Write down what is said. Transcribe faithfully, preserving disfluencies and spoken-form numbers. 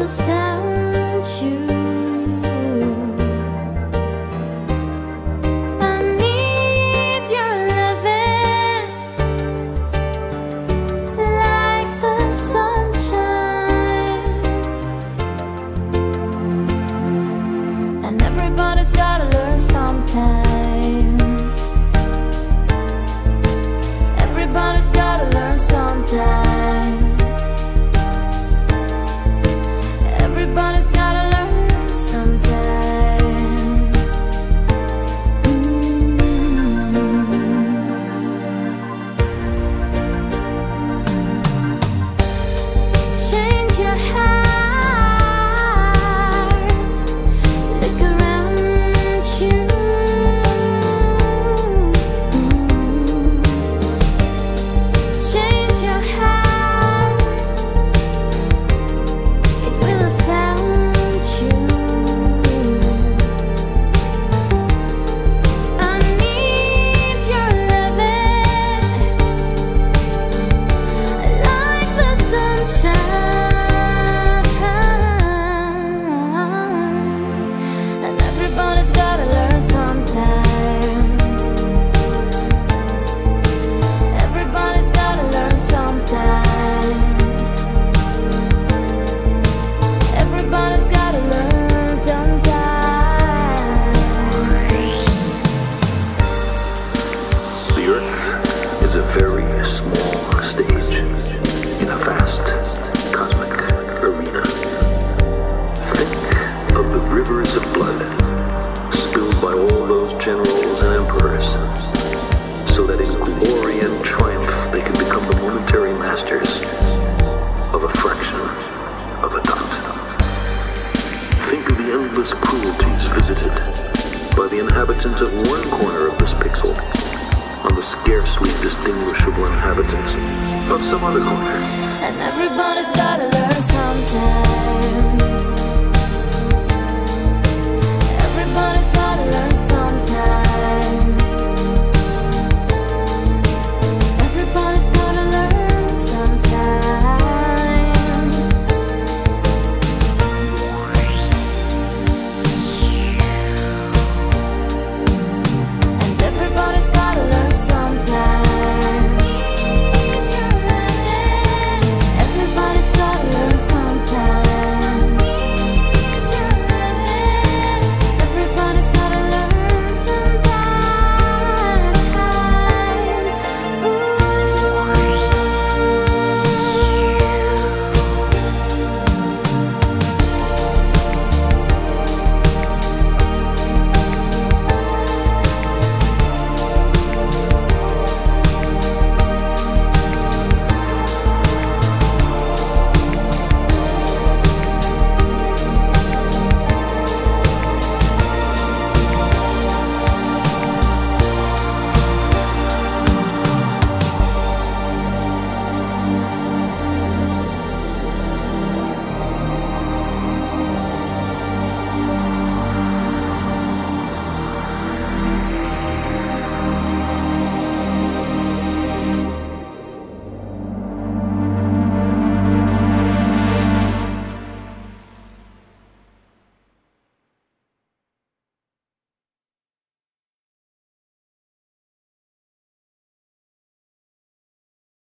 without you. I need your loving like the sunshine, and everybody's gotta learn sometime. Everybody's gotta learn sometime. Everybody's gotta learn sometime. Mm-hmm. Change your heart, look around you. Change your heart, it will astound you. I need your loving like the sunshine, and everybody's gotta learn sometime. Everybody's gotta learn sometime. Everybody's gotta learn sometime. The Earth is a very small stage in a vast cosmic arena. Think of the rivers of blood spilled by all those generals and emperors, so that in glory and triumph they can become the momentary masters of a fraction of a dot. Think of the endless cruelties visited by the inhabitants of one corner of this pixel on the scarcely distinguishable inhabitants of some other corner. And everybody's gotta learn sometime.